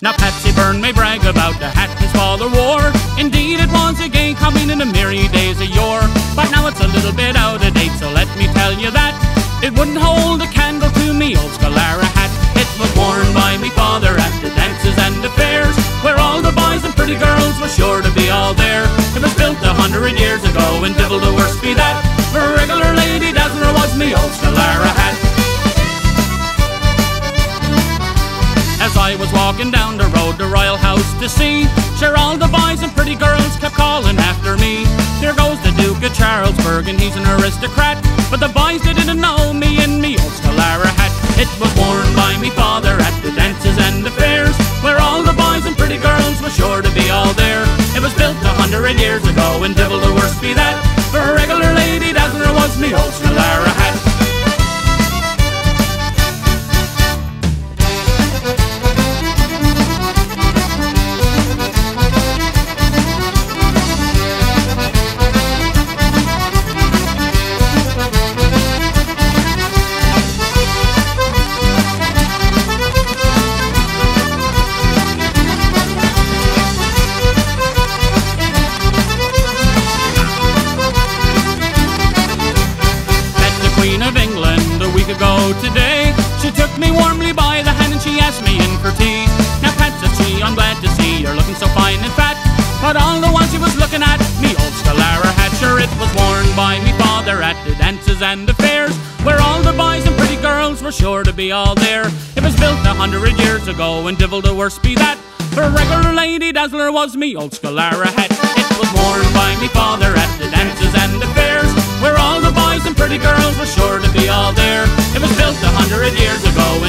Now Patsy Byrne may brag about the hat his father wore. Indeed it was a gay combine in the merry days of yore. But now it's a little bit out of date, so let me tell you that it wouldn't hold a candle to me old Skellara hat. It was worn by me father at the dances and the fairs, where all the boys and pretty girls were sure to be all there. It was built 100 years ago, and divil the worst be that, for a regular lady dazzler was me old Skellara hat. As I was walking down the road, the royal house to see, sure all the boys and pretty girls kept calling after me. Here goes the Duke of Charlesburg, and he's an aristocrat, but the boys they didn't know me in me old Skellara hat. It was worn by me father at the dances and the fairs, where all the boys and pretty girls were sure to be all there. It was built 100 years ago, and divil the worst be that, for a regular lady dazzler was me old Skellara hat. Today, she took me warmly by the hand and she asked me in for tea. Now Pat, said she, I'm glad to see you're looking so fine and fat, but all the while she was looking at me old Skellara hat. Sure it was worn by me father at the dances and the fairs, where all the boys and pretty girls were sure to be all there. It was built 100 years ago, and divil the worst be that, for a regular lady dazzler was me old Skellara hat. It was worn by me father at the dances and the fairs, where all the boys and pretty girls were sure to be all there. It was built 100 years ago,